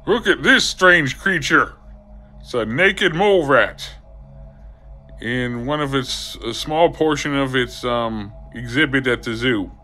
Look at this strange creature. It's a naked mole rat. In one of its, a small portion of its exhibit at the zoo.